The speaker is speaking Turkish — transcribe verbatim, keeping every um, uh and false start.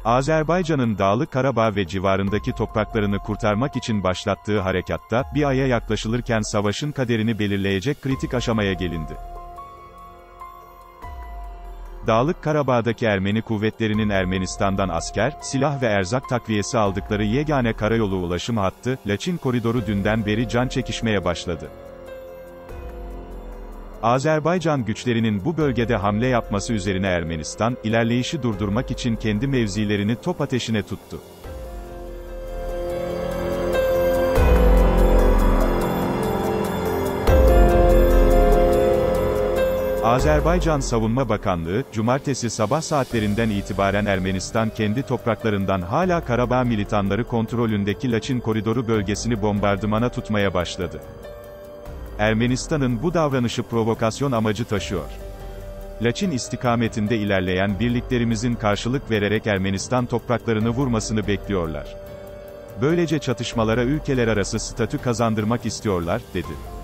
Azerbaycan'ın Dağlık Karabağ ve civarındaki topraklarını kurtarmak için başlattığı harekatta, bir aya yaklaşılırken savaşın kaderini belirleyecek kritik aşamaya gelindi. Dağlık Karabağ'daki Ermeni kuvvetlerinin Ermenistan'dan asker, silah ve erzak takviyesi aldıkları yegane karayolu ulaşım hattı, Laçin Koridoru dünden beri can çekişmeye başladı. Azerbaycan güçlerinin bu bölgede hamle yapması üzerine Ermenistan, ilerleyişi durdurmak için kendi mevzilerini top ateşine tuttu. Azerbaycan Savunma Bakanlığı, cumartesi sabah saatlerinden itibaren Ermenistan kendi topraklarından hala Karabağ militanları kontrolündeki Laçin Koridoru bölgesini bombardımana tutmaya başladı. Ermenistan'ın bu davranışı provokasyon amacı taşıyor. Laçin istikametinde ilerleyen birliklerimizin karşılık vererek Ermenistan topraklarını vurmasını bekliyorlar. Böylece çatışmalara ülkeler arası statü kazandırmak istiyorlar, dedi.